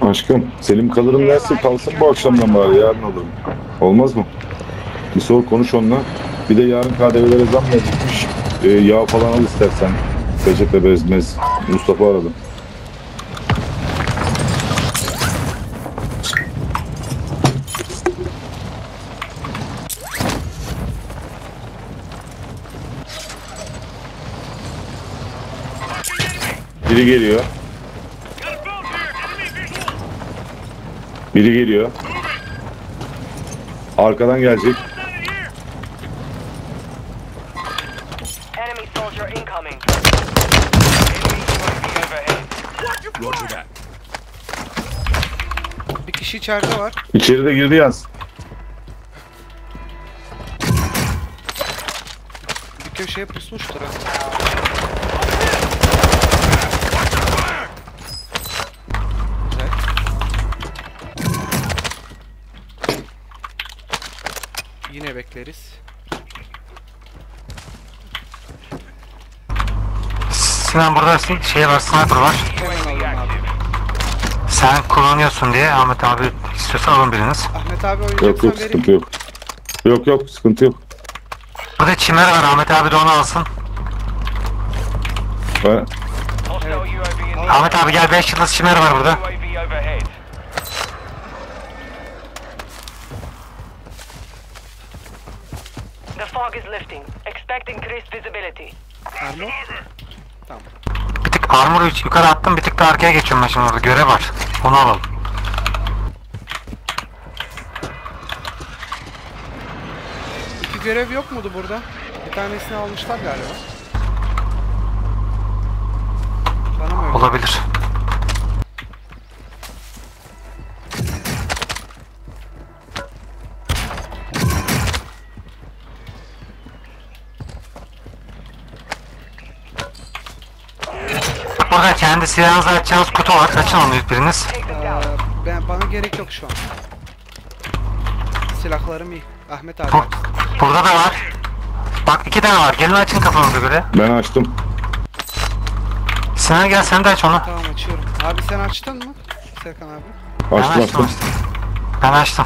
Aşkım, Selim kalırım derse kalsın bu akşamdan bari, yarın alırım. Olmaz mı? Bir sor, konuş onunla. Bir de yarın KDV'lere zam gelecekmiş. Yağ falan al istersen. Peçete, bezmez. Mustafa aradı. Biri geliyor. Biri geliyor. Arkadan gelecek. Enemy soldier incoming. Roger that. Bir kişi içeride var. İçeri de girdi yaz. Bir köşeye pusmuştur ha. Güzel. Yine bekleriz. Sinan burada şey var, sniper var. Hemen alalım abi. Sen kullanıyorsun diye Ahmet abi istiyorsa alın biriniz. Ahmet abi Yok oynayacaksan yok, vereyim. sıkıntı yok. Yok yok, sıkıntı yok. Burada çimer var, Ahmet abi de onu alsın. Ben... Hostile UAV in the Ahmet abi gel, 5 yıldız çimer var burada. UAV overhead. The fog is lifting. Expect increased visibility. Armor. Tamam. Bir tık armor yukarı attım, bir tık da arkaya geçiyorum ben şimdi, orada görev var. Onu alalım. İki görev yok mudu burada? Bir tanesini almışlar galiba. Bana mı öyle? Olabilir. Burada kendi silahınızı açacağınız kutu var. Açın onu biriniz. Take them down. Bana gerek yok şu an. Silahlarım iyi. Ahmet abi. Bu, burada da var. Bak 2 tane var. Gelin açın kafanıza göre. Ben açtım. Sinan gel, sen de aç onu. Tamam açıyorum. Abi sen açtın mı? Serkan abi. Ben Açtım açtım. açtım. Ben açtım.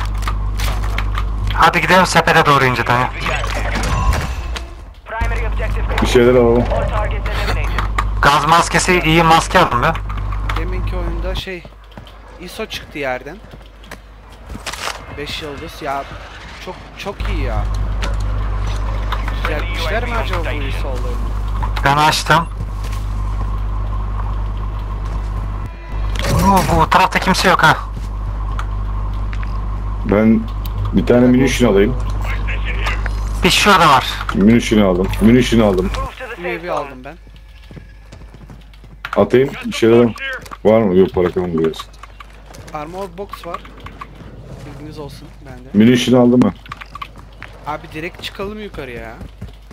Hadi gidelim sepete doğru inceden ya. Primary objective Bir şeyler alalım. all targets eliminated. Gaz maskesi, iyi maske aldım ben. Deminki oyunda ISO çıktı yerden. 5 yıldız ya, çok iyi ya. Düzeltmişler mi acaba bu ISO olayını? Ben açtım. Bu tarafta kimse yok ha. Ben bir tane munition alayım. Bir şurada var. Munition aldım. Munition aldım. Move to the safe UAV zone. aldım ben. Atayım, bir şeyler alayım. Var mı? Yok, para kalmıyor. Armor box var. Bilginiz olsun bende. Munition aldım ben. Abi direkt çıkalım yukarıya ya.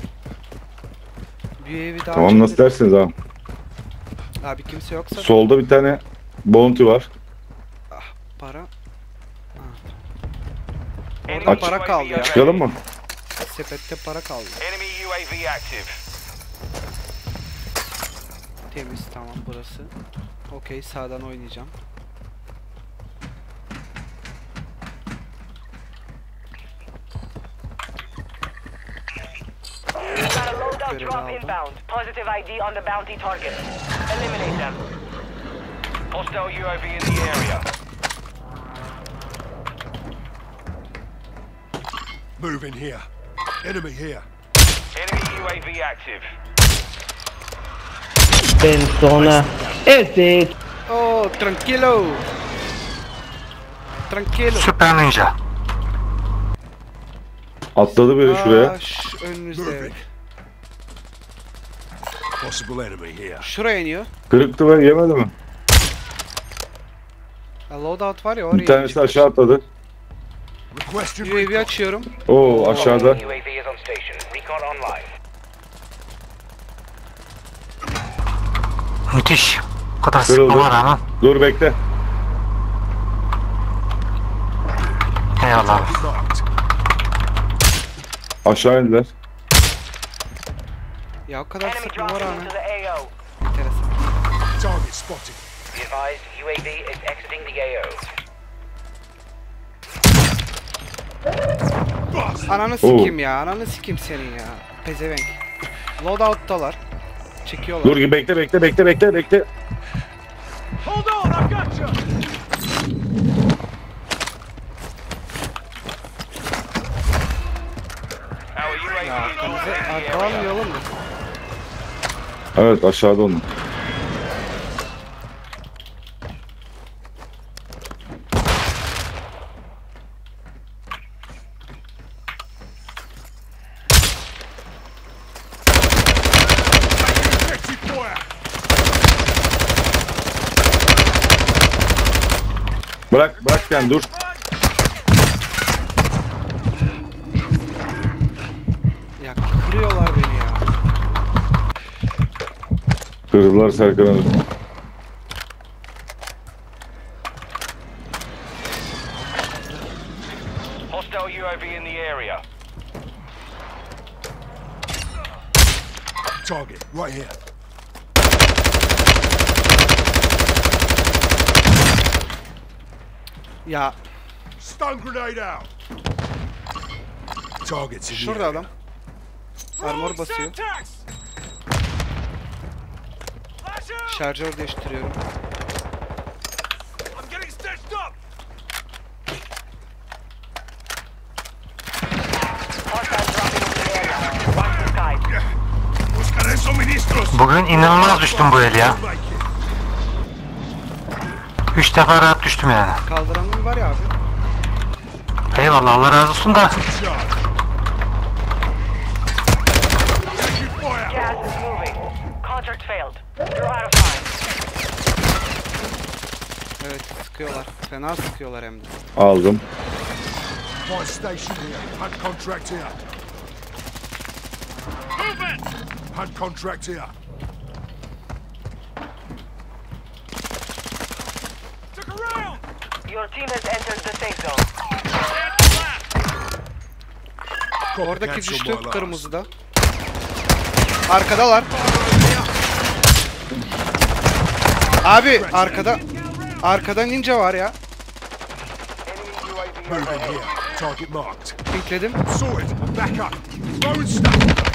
UAV daha Tamam, nasıl dersiniz abi? Abi kimse yoksa Solda bir tane bounty var. para. Enemy Orada para UAV kaldı ya. overhead. Çıkalım mı? Sepette para kaldı. Enemy UAV active. Temiz, tamam burası. Okey, sağdan oynayacağım. We've got a loadout Görevi drop aldım. inbound. Positive ID on the bounty target. Eliminate them. Hostile UAV in the area. Move in here. Enemy here. Enemy UAV active. Persona. Evet. Oh, tranquilo. Tranquilo. Süper ninja. Atladı biri şuraya. Önünüzde Move evet. it. Possible enemy here. Şuraya iniyor. Kırıktı, ben yemedi mi? Loadout var ya, oraya Bir tanesi inecek. aşağı atladı. Requesting UAV recon. açıyorum. Oo, aşağıda. UAV is on station. Recon online. Müthiş. Bu kadar Kırıldı. sıkmama rağmen. Dur bekle. Eyvallah. Marked. Aşağı indiler. Ya o kadar Enemy sıkmama dropping rağmen into the AO. enteresan. Target spotted. Be advised, UAV is exiting the AO. Ananı sikim ya. Ananı sikim senin ya. Pezevenk. Loadout'talar. Çekiyorlar. Dur bekle. Hold on, I've got you. Our UAV Ya is arkamızı orbiting the area. arkalanmayalım da. Evet aşağıda onun. Exit fire. Bırak sen dur. Ya kırıyorlar beni ya. Kırdılar Serkan'ı. Hostile UAV in the area. Target, right here. Ya Stun grenade out. Targets in the şurada area. adam. Armor basıyor. Şarjör değiştiriyorum. I'm getting stitched up. Hostile dropping into the area. Watch the skies. Buscaré suministros. Bugün inanılmaz düştüm bu el ya. Make it. 3 defa rahat düştüm yani. Kaldıranın var ya abi. Eyvallah, Allah razı olsun da. Charge. Exit fire. Gas is moving. Contract failed. You're out of time. Evet sıkıyorlar. Fena sıkıyorlar hem de. Aldım. Fire station here. Hunt contract here. Move it. Hunt contract here. Took a round. Your team has entered the safe zone. Oradaki Cancel düştü my last. kırmızıda. Arkadalar. Abi arkada ninja var ya. Move in here. Target marked. Pinkledim. Saw it. Back up. Throwing stuff.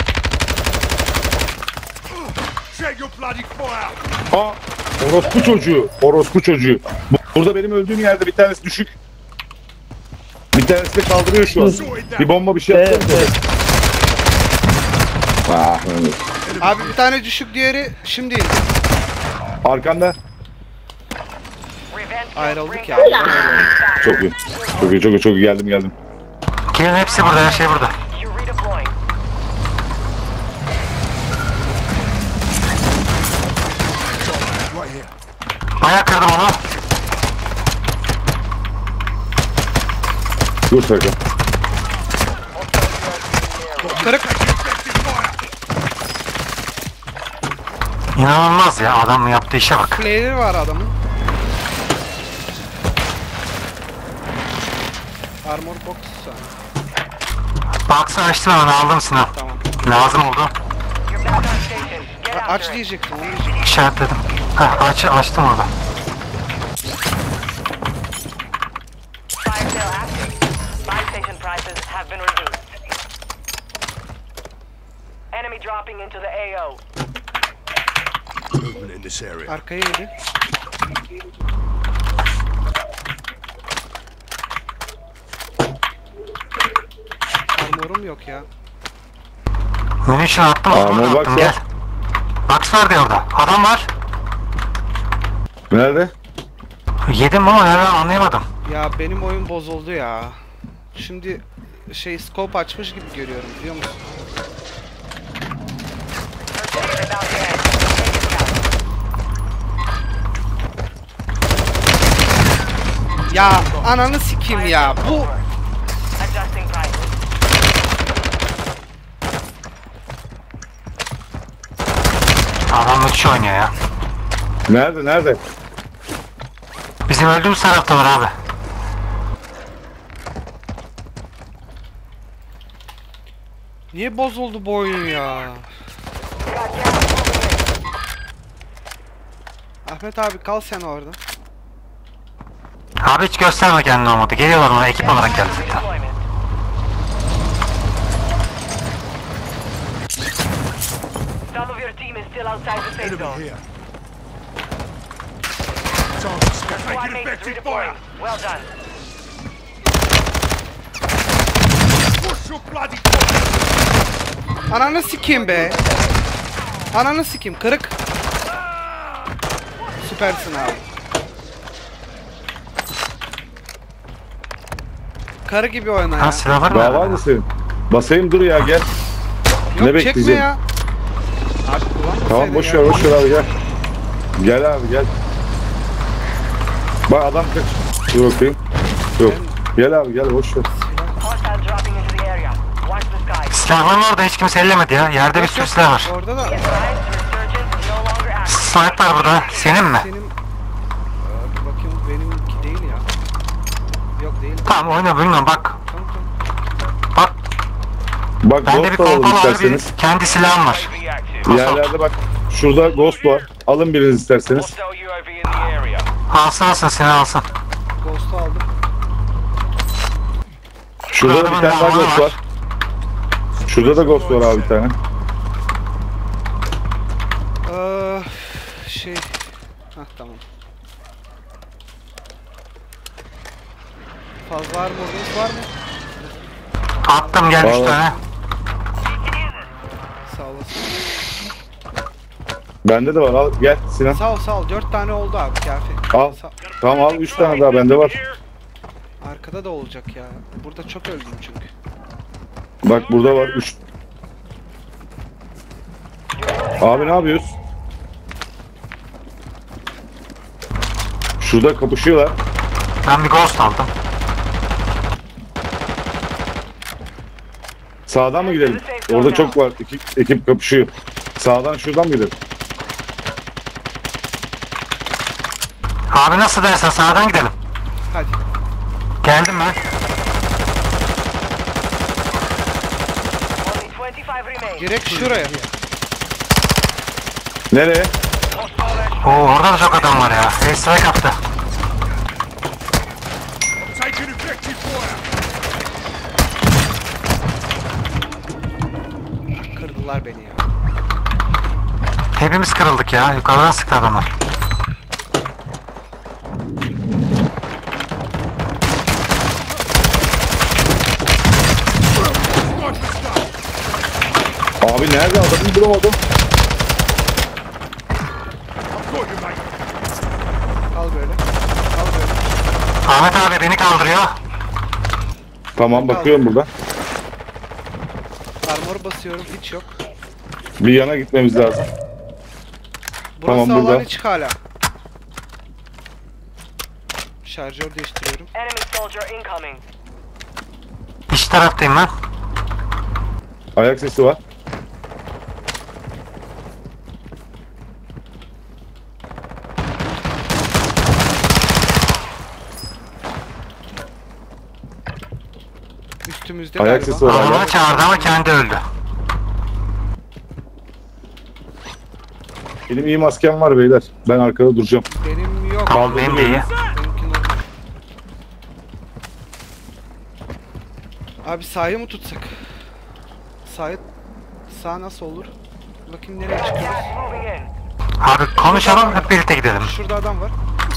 Check your bloody fire. Aa, orospu çocuğu. Burada benim öldüğüm yerde bir tanesi düşük. Bir tanesi de kaldırıyor şu an. Bir bomba bir şey Evet, yapsana. evet. Ah, evet. Abi bir tane düşük, diğeri şimdi indi. Arkanda. Revenge Ayrıldık bring ya. back Çok iyi. Çok iyi. Geldim. Gelin, hepsi burada, her şey burada. You redeploying. Right here. Bayağı kırdım onu. Dur Serkan. Kırık. İnanılmaz ya, adam yaptığı işe bak. Player'i var adamın. Armor box sana. Box'ı açtım, onu aldım Sinan. Tamam. Lazım oldu. You're back on station. Get Aç after it. diyecektim, onu diyecektim. İşaretledim. Açtım orada. Fire sale active. Buy station prices have been reduced. Enemy dropping into the AO. Movement in this area. Arkaya indi. Armorum yok ya. Munition attım, Aa, onu box attım, var. gel. Box var diyor orada. Adam var. Nerede? Yedim ama nereden anlayamadım. Ya benim oyun bozuldu ya. Şimdi scope açmış gibi görüyorum, biliyor musun? First aid about to end. Take it down. Ya ananı sikeyim ya. Bu Adjusting prices. Adam müthiş oynuyor ya. Nerede? Bizim öldüğümüz taraftalar abi. niye bozuldu bu oyun ya? Ahmet abi kal sen orada. Abi hiç gösterme kendini olmadı. Geliyorlar ona ekip olarak geldi zaten. Deployment. Some of your team is still outside the safe Enemy zone. here. Target scan. Squad Making mates effective redeploying. fire. Well done. Push your bloody fire. Ananı sikeyim be. Ananı sikeyim kırık. Süpersin abi. Karı gibi oyna ya. Ha silahlar Daha mı? var mı senin? Basayım dur ya gel. Yok ne çekme bekleyeceğim? ya. Abi kullanmasaydın Tamam boş ya. ver boş ver abi gel. Gel abi gel. Bak adam kaç. Dur bakayım. Yok. Gel abi gel boş ver. Hostile dropping into the area. Watch the sky. Silahlar var da hiç kimse ellemedi ya. Yerde bir Yok, sürü yok. silah var. Orada da Be advised, resurgence is no longer active. Sniper burada. Senin mi? senin... Bakayım benimki değil ya. Yok değil. Tamam oyna bilmiyorum bak. Tamam tamam. Bak Bak bende bir ghost alalım pompalı var bir isterseniz. kendi silahım var. UAV active. Yerlerde bak. Şurada ghost var. Alın biriniz isterseniz. Hostile UAV in the area. Alsın alsın seni alsın. Ghost'u aldım. Şurada da bir tane daha ghost var. Şurada da ghost var abi bir tane. Şey... Hah tamam. Fazla armorunuz var mı? Attım gel 3 Vallahi. tane. Sağ olasın. Bende de var al gel Sinan. Sağ ol. 4 tane oldu abi kafi. Al. Tamam al 3 tane daha bende var. Arkada da olacak ya. Burada çok öldüm çünkü. Bak burada var 3. Abi ne yapıyoruz? Şurada kapışıyorlar. Ben bir ghost aldım. Sağdan mı gidelim? Orada çok var. Ekip kapışıyor. Sağdan şuradan mı gidelim? Abi nasıl dersen sağdan gidelim. Hadi. Geldim ben. Only 25 remain. Direkt şuraya. Nereye? Oo orada da çok adam var ya. Airstrike attı. Taking effective fire. Kırdılar beni ya. Hepimiz kırıldık ya. Yukarıdan sıktı adamlar. Abi nerede adamı bulamadım. I've got you, mate. Kal böyle. Kal böyle. Ahmet abi beni kaldırıyor. Tamam bakıyorum burada. Armor basıyorum hiç yok. Bir yana gitmemiz lazım. Burası Tamam, alan burada. açık hala. Şarjör değiştiriyorum. Enemy soldier incoming. İç taraftayım ben. Ayak sesi var. Üstümüzde Ayak galiba. sesi var. Adamı hala. çağırdı ama kendi öldü. Benim iyi maskem var beyler. Ben arkada duracağım. Benim yok. Tamam benim de iyi. Benimki normal. Abi sahayı mı tutsak? Sağ nasıl olur? Bakayım nereye çıkıyoruz. Gas moving in. Abi konuşalım hep birlikte gidelim. Şurada adam var.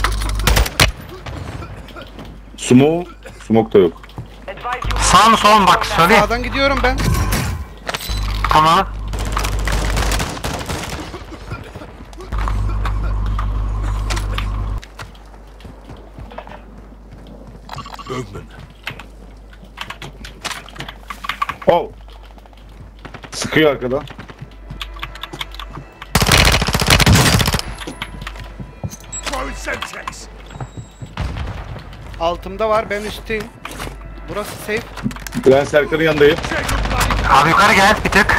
Smoke da yok. Advise you. Sağ mı sol mu bak söyleyeyim. Sağdan gidiyorum ben. Tamam. Movement. Oh. Sıkıyor arkadan. Throwing Semtex. Altımda var, ben üstteyim. Burası safe. Ben Serkan'ın yanındayım. Check your bloody. Abi yukarı gel bir tık.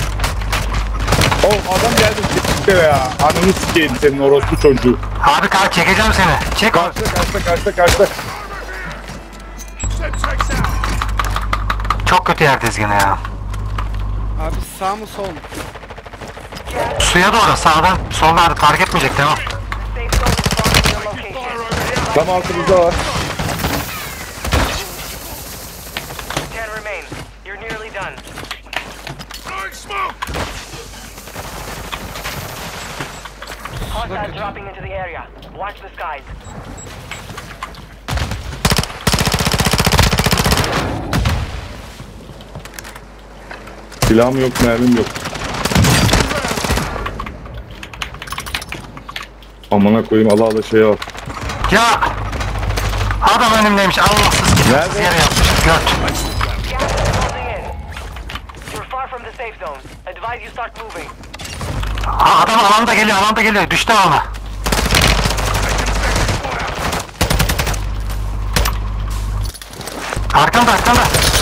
Oh adam geldi. Çıktı ya. Ananı sikeyim senin orospu çocuğu. Abi kalk çekeceğim seni. Çek. Karşıda. Semtex out. Çok kötü yer dizgini ya. Abi sağ mı sol mu? Suya doğru sağdan soldan fark etmeyecek tamam. Safe Tam altımızda var. 10 remain. You're nearly done. Throwing smoke! Hostiles dropping into the area. Watch the skies. Silahım yok, mermim yok. Amına koyayım, ala şey al. Ya! Adam önümdeymiş. Allahsız gibi. Nerede? Yere yapmış. Göt. Gas is closing in. You're far from the safe zone. Advise you start moving. Adam alanda geliyor. Alanda geliyor. Düştü alana. Arkanda arkanda.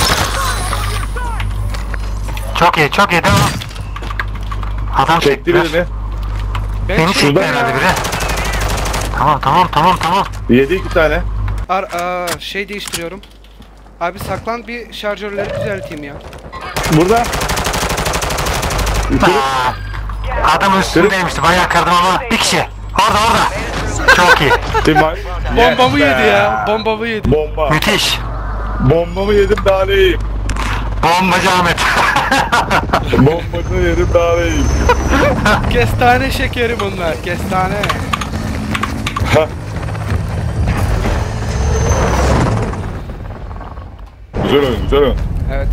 Çok iyi çok iyi devam. Adam Çekti çektiler. birini. Ben Beni çektim çekti ya. herhalde biri. Tamam. Yedi 2 tane. Şey değiştiriyorum. Abi saklan, bir şarjörleri düzelteyim ya. Burada. Aa, adam üstündeymişti. Bayağı kırdım ama bir kişi. Orada. Çok iyi. Timay. Bombamı yedi ya. Bombamı yedi. Bomba. Müthiş. Bombamı yedim daha ne yiyeyim. Bombacı Ahmet. Bombasını yedim daha ne yiyeyim. Kestane şekeri bunlar. Kestane. Güzel oyun. Evet.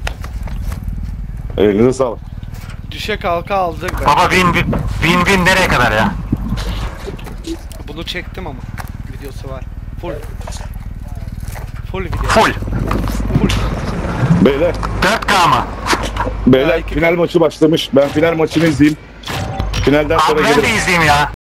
Elinize sağlık. Düşe kalka aldık be. Baba bin nereye kadar ya? Bunu çektim ama. Videosu var. Full video. Full. Beyler. 4K mı? Beyler iki- final maçı başlamış. Ben final maçını izleyeyim. Finalden sonra Abi ben gelirim. de izleyeyim ya.